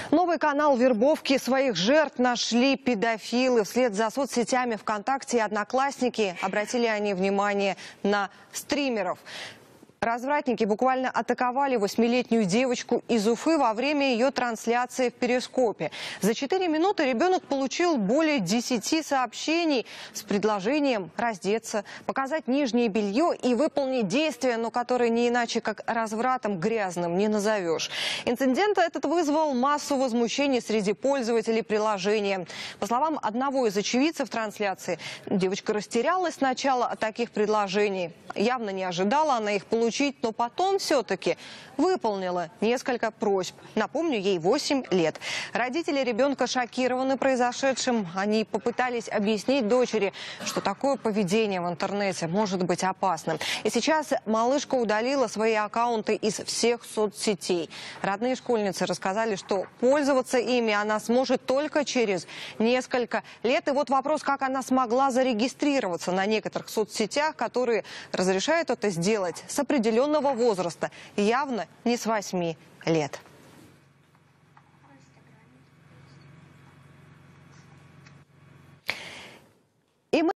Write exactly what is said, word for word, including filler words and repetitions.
Новый канал вербовки своих жертв нашли педофилы. Вслед за соцсетями ВКонтакте и Одноклассники обратили они внимание на стримеров. Развратники буквально атаковали восьмилетнюю девочку из Уфы во время ее трансляции в Перископе. За четыре минуты ребенок получил более десяти сообщений с предложением раздеться, показать нижнее белье и выполнить действия, но которые не иначе как развратом грязным не назовешь. Инцидент этот вызвал массу возмущений среди пользователей приложения. По словам одного из очевидцев трансляции, девочка растерялась сначала от таких предложений. Явно не ожидала она их получить. Но потом все-таки выполнила несколько просьб. Напомню, ей восемь лет. Родители ребенка шокированы произошедшим. Они попытались объяснить дочери, что такое поведение в интернете может быть опасным. И сейчас малышка удалила свои аккаунты из всех соцсетей. Родные школьницы рассказали, что пользоваться ими она сможет только через несколько лет. И вот вопрос, как она смогла зарегистрироваться на некоторых соцсетях, которые разрешают это сделать с определенного возраста, явно не с восьми лет.